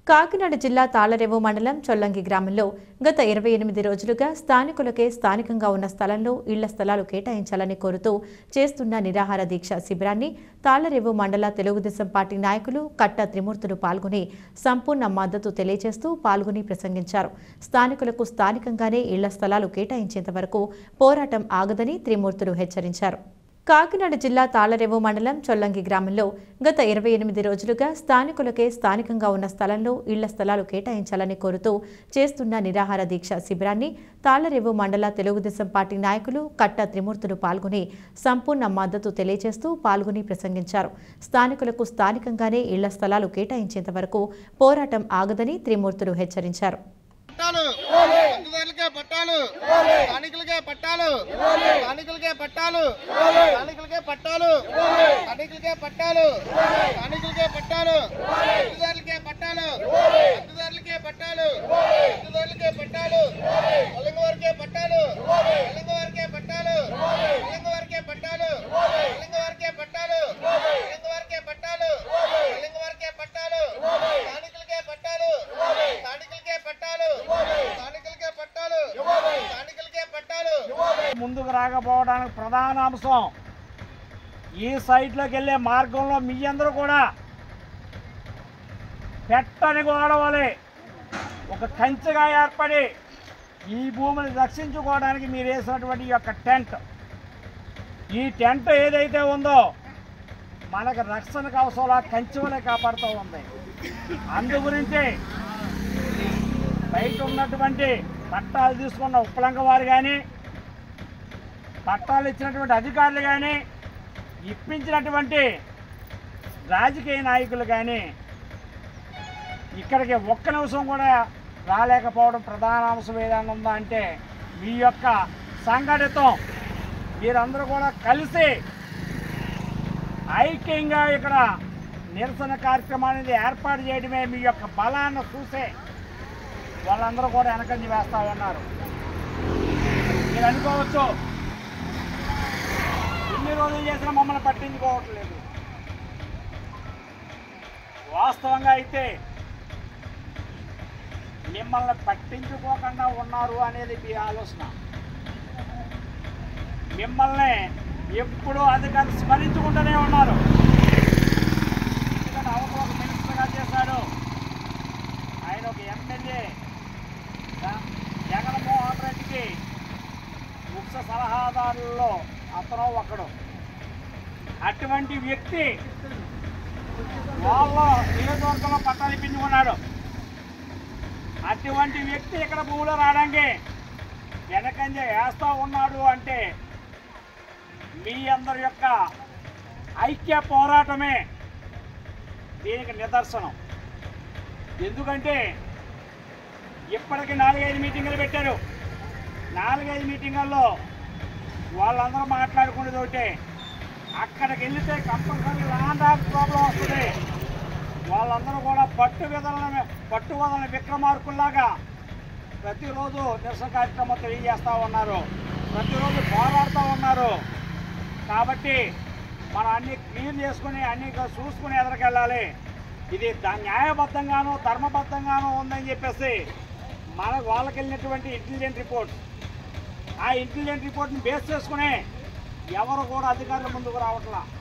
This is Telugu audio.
కాకినాడ జిల్లా తాళరేవు మండలం చొల్లంగి గ్రామంలో గత 28 రోజులుగా స్థానికులకే స్థానికంగా ఉన్న స్థలంలో ఇళ్ల స్థలాలు కేటాయించాలని కోరుతూ చేస్తున్న నిరాహార దీక్ష శిబిరాన్ని తాళరేవు మండల తెలుగుదేశం పార్టీ నాయకులు కట్ట త్రిమూర్తులు పాల్గొని సంపూర్ణ మద్దతు తెలియజేస్తూ పాల్గొని ప్రసంగించారు. స్థానికులకు స్థానికంగానే ఇళ్ల స్థలాలు కేటాయించేంత వరకు పోరాటం ఆగదని త్రిమూర్తులు హెచ్చరించారు. కాకినాడ జిల్లా తాళరేవు మండలం చొల్లంగి గ్రామంలో గత 28 రోజులుగా స్థానికులకే స్థానికంగా ఉన్న స్థలంలో ఇళ్ల స్థలాలు కేటాయించాలని కోరుతూ చేస్తున్న నిరాహార దీక్ష శిబిరాన్ని తాళరేవు మండల తెలుగుదేశం పార్టీ నాయకులు కట్ట త్రిమూర్తులు పాల్గొని సంపూర్ణ మద్దతు తెలియజేస్తూ పాల్గొని ప్రసంగించారు. స్థానికులకు స్థానికంగానే ఇళ్ల స్థలాలు కేటాయించేంత వరకు పోరాటం ఆగదని త్రిమూర్తులు హెచ్చరించారు. ముందుకు రాకపోవడానికి ప్రధాన అంశం ఈ సైట్లోకి వెళ్ళే మార్గంలో మీ అందరూ కూడా పెట్టని గోడవలే ఒక కంచెగా ఏర్పడి ఈ భూమిని రక్షించుకోవడానికి మీరు వేసినటువంటి ఈ యొక్క టెంట్, ఈ టెంట్ ఏదైతే ఉందో మనకు రక్షణకు అవసరం కంచెవలే కాపాడుతూ ఉంది. అందు గురించి బయట ఉన్నటువంటి పట్టాలు తీసుకున్న ఉప్పలంక వారు కానీ, పట్టాలు ఇచ్చినటువంటి అధికారులు కానీ, ఇప్పించినటువంటి రాజకీయ నాయకులు కానీ ఇక్కడికి ఒక్క నిమిషం కూడా రాలేకపోవడం ప్రధాన అంశం ఏదైనా ఉందా అంటే మీ యొక్క సంఘటితం మీరందరూ కూడా కలిసి ఐక్యంగా ఇక్కడ నిరసన కార్యక్రమాన్ని ఏర్పాటు చేయడమే మీ యొక్క బలాన్ని చూసే వాళ్ళందరూ కూడా వెనకంజ వేస్తూ ఉన్నారు. మీరు అనుకోవచ్చు ఎన్ని రోజులు చేసినా మమ్మల్ని పట్టించుకోవట్లేదు. వాస్తవంగా అయితే మిమ్మల్ని పట్టించుకోకుండా ఉన్నారు అనేది మీ ఆలోచన. మిమ్మల్ని ఎప్పుడూ అధికారులు స్మరించుకుంటూనే ఉన్నారు. ఎందుకంటే అవతల ఒక మినిస్టర్గా చేశాడు, ఆయన ఒక ఎమ్మెల్యే జగన్మోహన్ రెడ్డికి ముఖ్య సలహాదారుల్లో అతను ఒకడు. అటువంటి వ్యక్తి వాళ్ళ నియోజకవర్గంలో పట్టాలు ఇప్పించుకున్నాడు. అటువంటి వ్యక్తి ఇక్కడ భూమిలో రావడానికి వెనకంజ వేస్తూ ఉన్నాడు అంటే మీ అందరి యొక్క ఐక్య పోరాటమే దీనికి నిదర్శనం. ఎందుకంటే ఇప్పటికి 4-5 మీటింగులు పెట్టారు. 4-5 మీటింగుల్లో వాళ్ళందరూ మాట్లాడుకునేది ఒకటే, అక్కడికి వెళ్తే కంపల్సరీ ల్యాండ్ ఆఫ్ ప్రాబ్లం వస్తుంది. వాళ్ళందరూ కూడా పట్టువదలని విక్రమార్కుల్లాగా ప్రతిరోజు నిరసన కార్యక్రమం తెలియజేస్తూ ఉన్నారు, ప్రతిరోజు పోరాడుతూ ఉన్నారు. కాబట్టి మనం అన్నీ క్లియర్ చేసుకుని అన్నీ చూసుకుని ఎదరికెళ్ళాలి. ఇది న్యాయబద్ధంగానూ ధర్మబద్ధంగానూ ఉందని చెప్పేసి వాళ్ళకి వెళ్ళినటువంటి ఇంటెలిజెంట్ రిపోర్ట్, ఆ ఇంటెలిజెంట్ రిపోర్ట్ని బేస్ చేసుకుని ఎవరు కూడా అధికారుల ముందుకు రావట్లా.